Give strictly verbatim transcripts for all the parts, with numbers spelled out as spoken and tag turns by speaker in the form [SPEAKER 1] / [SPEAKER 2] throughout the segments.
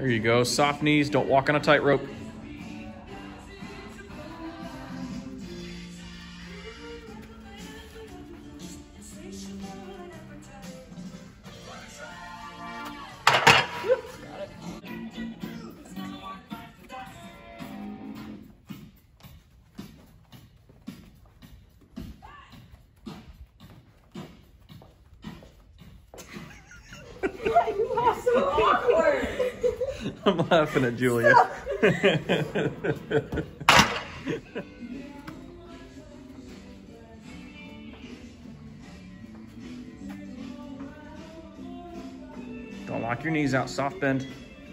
[SPEAKER 1] There you go. Soft knees. Don't walk on a tightrope.
[SPEAKER 2] So awkward.
[SPEAKER 1] I'm laughing at Julia. Don't lock your knees out, soft bend.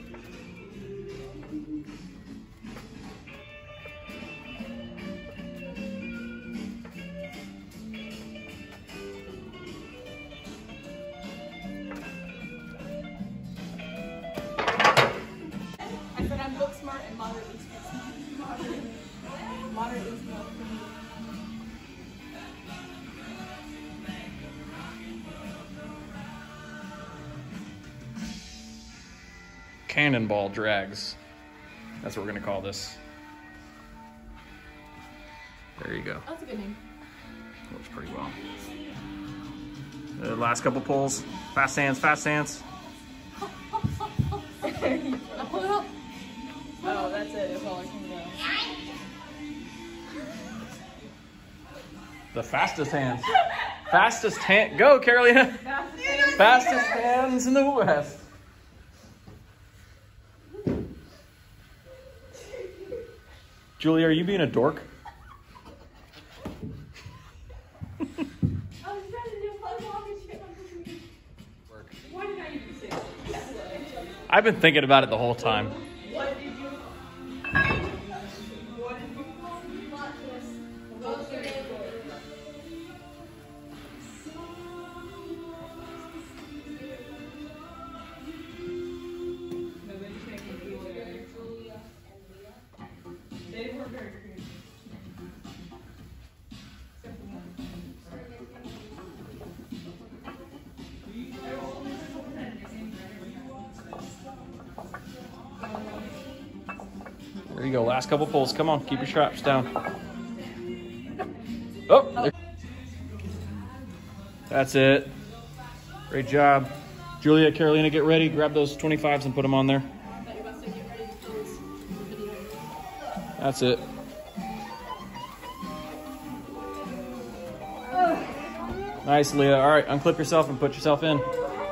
[SPEAKER 1] Cannonball drags. That's what we're gonna call this. There you go.
[SPEAKER 2] That's a good name.
[SPEAKER 1] Works pretty well. The last couple pulls. Fast hands, fast hands.
[SPEAKER 2] Pull it up. Oh, that's it. It's all I can do.
[SPEAKER 1] The fastest hands. Fastest hand. Go, Carolina.
[SPEAKER 2] Fastest,
[SPEAKER 1] Fastest hands in the West. Julia, are you being a dork? I've been thinking about it the whole time.
[SPEAKER 2] What did you? What did you call me? They were very creative.
[SPEAKER 1] There you go, last couple pulls. Come on, keep your straps down. Oh, there. That's it. Great job. Julia, Carolina, get ready. Grab those twenty-fives and put them on there. That's it. Nice, Leah. All right, unclip yourself and put yourself in.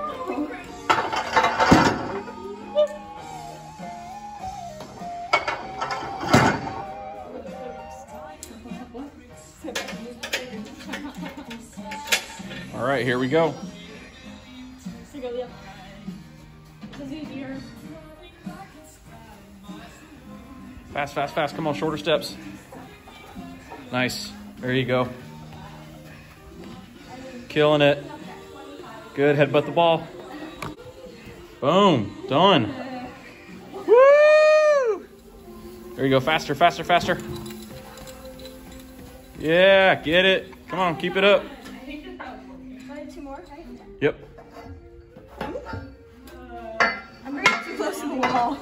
[SPEAKER 1] All right, here we go.
[SPEAKER 2] Here you go, Leah. This is easier.
[SPEAKER 1] Fast, fast, fast. Come on, shorter steps. Nice. There you go. Killing it. Good. Headbutt the ball. Boom. Done. Woo! There you go. Faster, faster, faster. Yeah, get it. Come on, keep it up.
[SPEAKER 2] Two more, right?
[SPEAKER 1] Yep.
[SPEAKER 2] I'm really too close to the wall.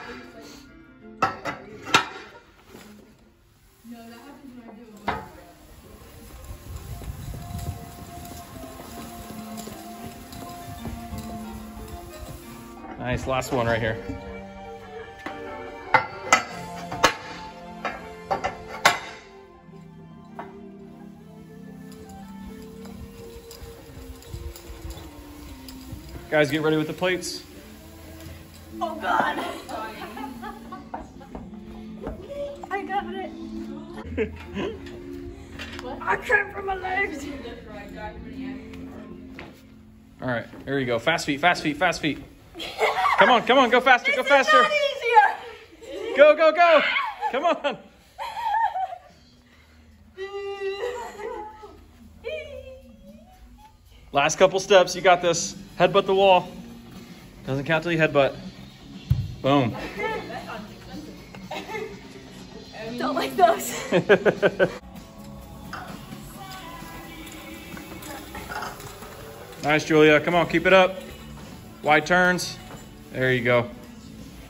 [SPEAKER 1] Nice, last one right here. Guys, get ready with the plates.
[SPEAKER 2] Oh God! I got it. I cramp from my legs.
[SPEAKER 1] All right, there you go. Fast feet, fast feet, fast feet. Come on, come on, go faster, go faster.
[SPEAKER 2] It's not easier.
[SPEAKER 1] Go, go, go. Come on. Last couple steps, you got this. Headbutt the wall. Doesn't count till you headbutt. Boom.
[SPEAKER 2] Don't like those.
[SPEAKER 1] Nice, Julia. Come on, keep it up. Wide turns. There you go.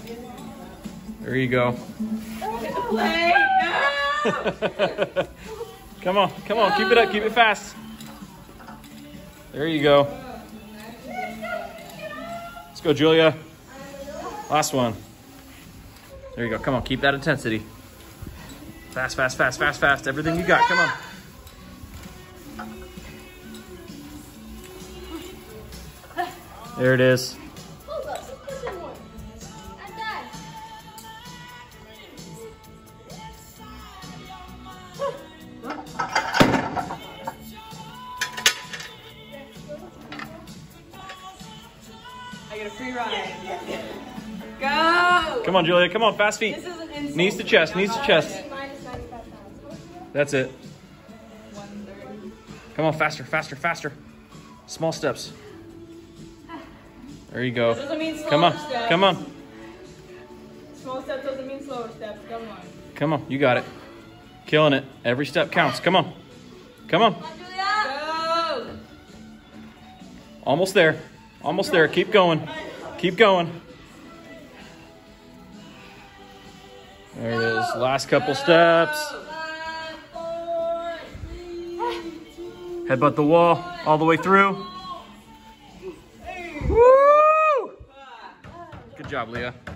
[SPEAKER 1] There you go.
[SPEAKER 2] Wait, no!
[SPEAKER 1] Come on, come on, keep it up, keep it fast. There you go. Let's go, Julia. Last one. There you go. Come on, keep that intensity. Fast, fast, fast, fast, fast. Everything you got. Come on. There it is.
[SPEAKER 2] I get a free ride. Go!
[SPEAKER 1] Come on, Julia. Come on, fast feet.
[SPEAKER 2] This is an insult.
[SPEAKER 1] Knees to chest, knees to chest. That's it. Come on, faster, faster, faster. Small steps. There you go.
[SPEAKER 2] That doesn't mean slower
[SPEAKER 1] Come on,
[SPEAKER 2] steps.
[SPEAKER 1] come on.
[SPEAKER 2] Small steps doesn't mean slower steps. Come on.
[SPEAKER 1] Come on, you got it. Killing it. Every step counts. Come on. Come on.
[SPEAKER 2] Go!
[SPEAKER 1] Almost there. Almost there. Keep going. Keep going. There it is. Last couple steps. Headbutt the wall all the way through. Woo! Good job, Leah.